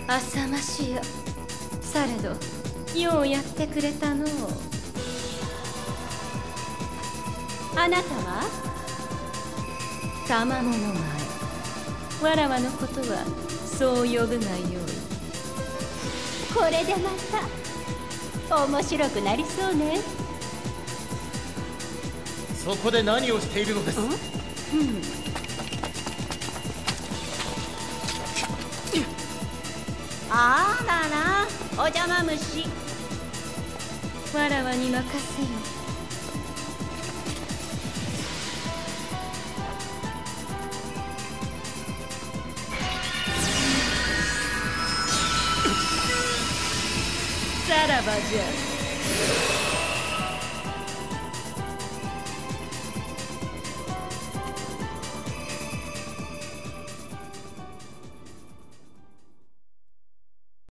浅ましや。されどようやってくれたのう。あなたは賜物前。わらわのことはそう呼ぶがよい。これでまた面白くなりそうね。 そこで何をしているのです？ あらら、お邪魔虫。わらわに任せよ。さらばじゃ。